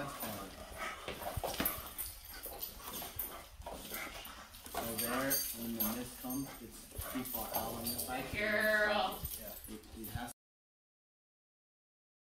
that's better. So there, when the mist comes, it's people howling. It's like, here.